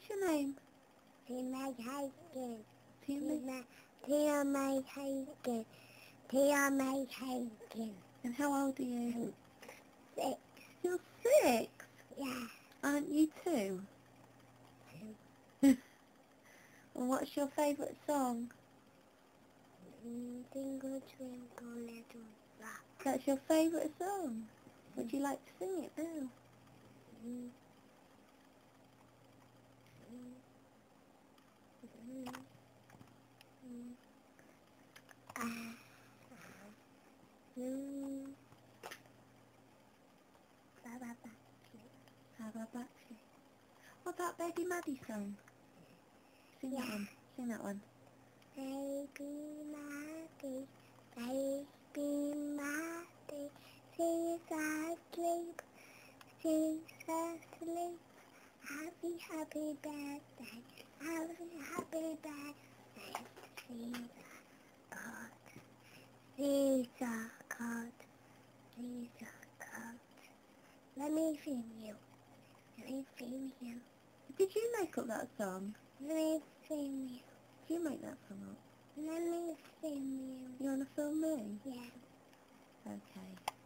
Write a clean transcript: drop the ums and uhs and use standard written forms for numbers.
your name? Tia Hagen. Tia? Tia Hagen. Tia Hagen. And how old are you? 6. You're 6? Yeah. Aren't you 2? 2. And what's your favourite song? Twinkle Twinkle Little Star. That's your favourite song? Would you like to sing it now? What about Baby Maddy song? Sing that one. Sing that one. Baby Maddy, Baby Maddy, she's asleep, she's asleep. Happy, happy birthday, happy birthday. She's a god, she's a god. Let me film you. Let me film you. Did you make up that song? Let me film you. Did you make that song up? Let me film you. You want to film me? Yeah. Okay.